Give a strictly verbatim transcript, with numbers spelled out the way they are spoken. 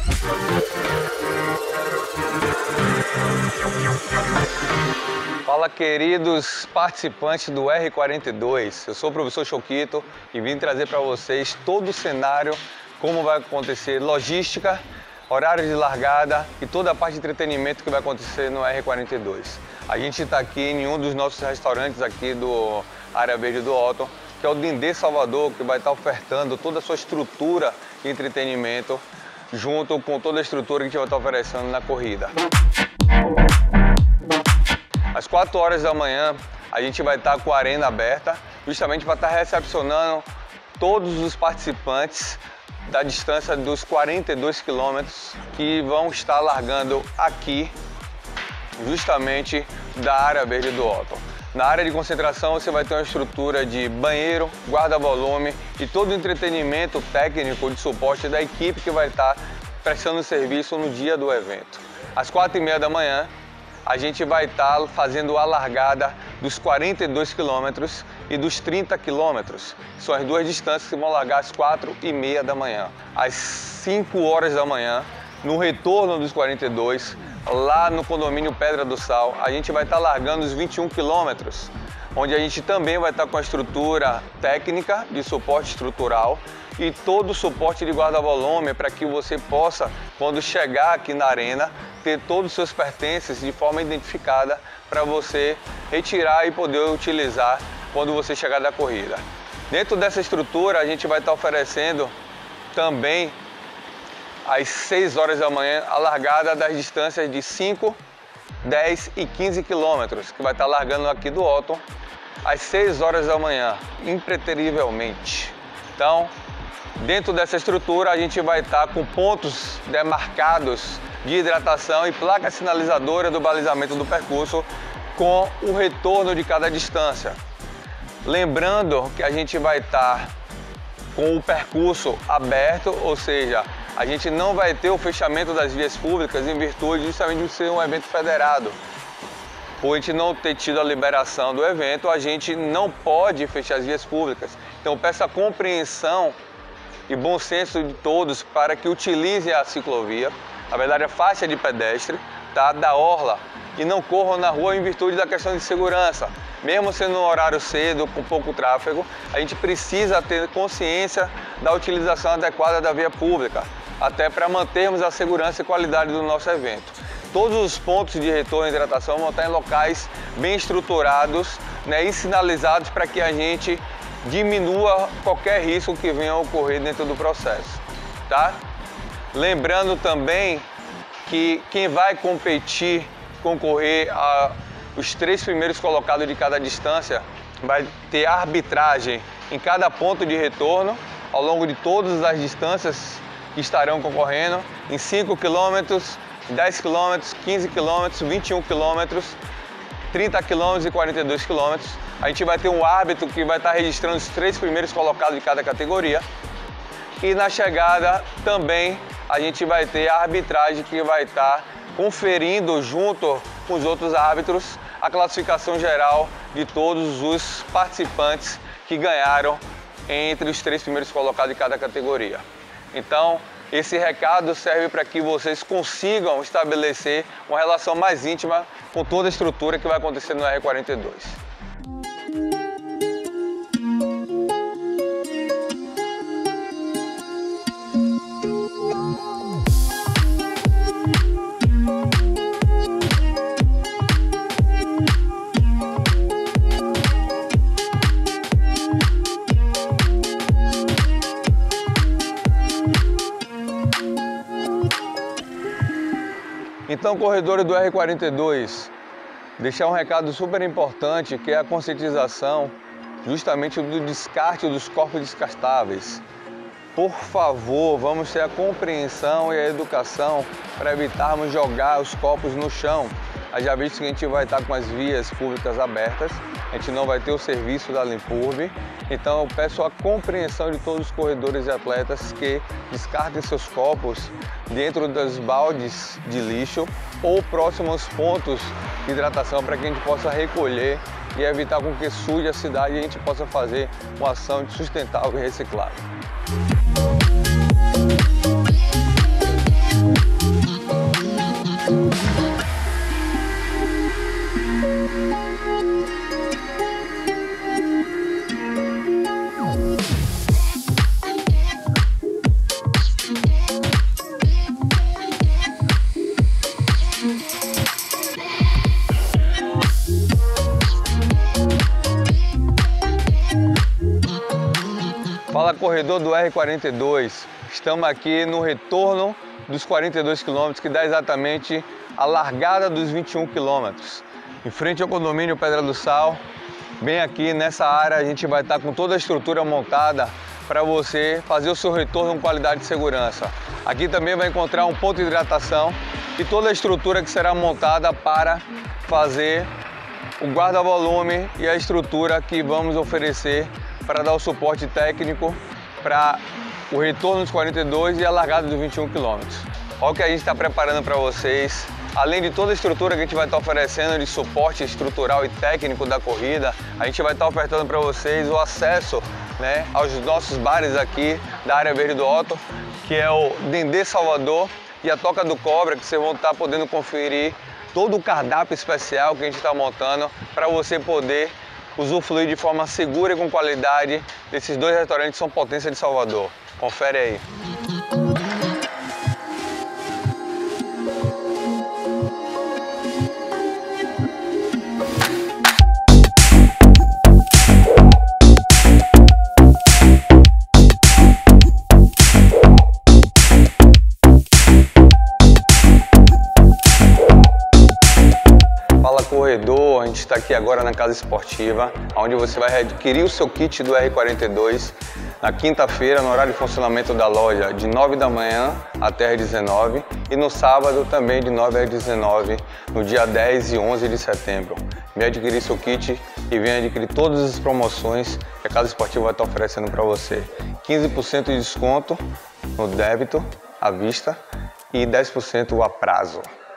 Fala, queridos participantes do R quarenta e dois, eu sou o professor Choquito e vim trazer para vocês todo o cenário, como vai acontecer, logística, horário de largada e toda a parte de entretenimento que vai acontecer no R quarenta e dois. A gente está aqui em um dos nossos restaurantes aqui do Área Verde do Otton, que é o Dendê Salvador, que vai estar ofertando toda a sua estrutura de entretenimento, junto com toda a estrutura que a gente vai estar oferecendo na corrida. Às quatro horas da manhã, a gente vai estar com a arena aberta, justamente para estar recepcionando todos os participantes da distância dos quarenta e dois quilômetros que vão estar largando aqui, justamente da Área Verde do Otton. Na área de concentração você vai ter uma estrutura de banheiro, guarda-volume e todo o entretenimento técnico de suporte da equipe que vai estar prestando serviço no dia do evento. Às quatro e meia da manhã, a gente vai estar fazendo a largada dos quarenta e dois quilômetros e dos trinta quilômetros. São as duas distâncias que vão largar às quatro e meia da manhã. Às cinco horas da manhã, no retorno dos quarenta e dois, lá no condomínio Pedra do Sal, a gente vai estar largando os vinte e um quilômetros, onde a gente também vai estar com a estrutura técnica de suporte estrutural e todo o suporte de guarda-volume para que você possa, quando chegar aqui na arena, ter todos os seus pertences de forma identificada para você retirar e poder utilizar quando você chegar da corrida. Dentro dessa estrutura, a gente vai estar oferecendo também às seis horas da manhã a largada das distâncias de cinco, dez e quinze quilômetros, que vai estar largando aqui do Otton às seis horas da manhã, impreterivelmente. Então, dentro dessa estrutura a gente vai estar com pontos demarcados de hidratação e placa sinalizadora do balizamento do percurso com o retorno de cada distância. Lembrando que a gente vai estar com o percurso aberto, ou seja, a gente não vai ter o fechamento das vias públicas em virtude justamente de ser um evento federado. Por a gente não ter tido a liberação do evento, a gente não pode fechar as vias públicas. Então peço a compreensão e bom senso de todos para que utilizem a ciclovia, na verdade a faixa de pedestre, tá, da orla, e não corram na rua em virtude da questão de segurança. Mesmo sendo um horário cedo, com pouco tráfego, a gente precisa ter consciência da utilização adequada da via pública, até para mantermos a segurança e qualidade do nosso evento. Todos os pontos de retorno e hidratação vão estar em locais bem estruturados, né, e sinalizados para que a gente diminua qualquer risco que venha a ocorrer dentro do processo, tá? Lembrando também que quem vai competir, concorrer a os três primeiros colocados de cada distância, vai ter arbitragem em cada ponto de retorno ao longo de todas as distâncias que estarão concorrendo, em cinco quilômetros, dez quilômetros, quinze quilômetros, vinte e um quilômetros, trinta quilômetros e quarenta e dois quilômetros. A gente vai ter um árbitro que vai estar registrando os três primeiros colocados de cada categoria. E na chegada também a gente vai ter a arbitragem que vai estar conferindo junto com os outros árbitros a classificação geral de todos os participantes que ganharam entre os três primeiros colocados de cada categoria. Então, esse recado serve para que vocês consigam estabelecer uma relação mais íntima com toda a estrutura que vai acontecer no R quarenta e dois. Então, corredores do R quarenta e dois, deixar um recado super importante, que é a conscientização justamente do descarte dos corpos descartáveis. Por favor, vamos ter a compreensão e a educação para evitarmos jogar os copos no chão. Já visto que a gente vai estar com as vias públicas abertas, a gente não vai ter o serviço da Limpurbe, então eu peço a compreensão de todos os corredores e atletas que descartem seus copos dentro dos baldes de lixo ou próximos pontos de hidratação para que a gente possa recolher e evitar com que suje a cidade e a gente possa fazer uma ação sustentável e reciclável. corredor do R quarenta e dois. Estamos aqui no retorno dos quarenta e dois quilômetros, que dá exatamente a largada dos vinte e um quilômetros. Em frente ao condomínio Pedra do Sal, bem aqui nessa área, a gente vai estar com toda a estrutura montada para você fazer o seu retorno com qualidade e segurança. Aqui também vai encontrar um ponto de hidratação e toda a estrutura que será montada para fazer o guarda-volume e a estrutura que vamos oferecer para dar o suporte técnico para o retorno dos quarenta e dois e a largada dos vinte e um quilômetros. Olha o que a gente está preparando para vocês. Além de toda a estrutura que a gente vai estar oferecendo de suporte estrutural e técnico da corrida, a gente vai estar ofertando para vocês o acesso, né, aos nossos bares aqui da área verde do Otto, que é o Dendê Salvador e a Toca do Cobra, que vocês vão estar podendo conferir todo o cardápio especial que a gente está montando para você poder usufruir de forma segura e com qualidade desses dois restaurantes que são potência de Salvador. Confere aí. Corredor, a gente está aqui agora na Casa Esportiva, onde você vai adquirir o seu kit do R quarenta e dois na quinta-feira, no horário de funcionamento da loja, de nove da manhã até às dezenove, e no sábado também de nove às dezenove, no dia dez e onze de setembro. Vem adquirir seu kit e vem adquirir todas as promoções que a Casa Esportiva vai estar oferecendo para você. quinze por cento de desconto no débito à vista e dez por cento a prazo.